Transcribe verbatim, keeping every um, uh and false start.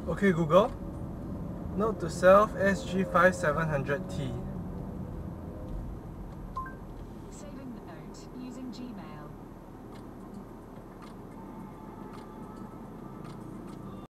Okay Google, note to self S G five seven hundred T.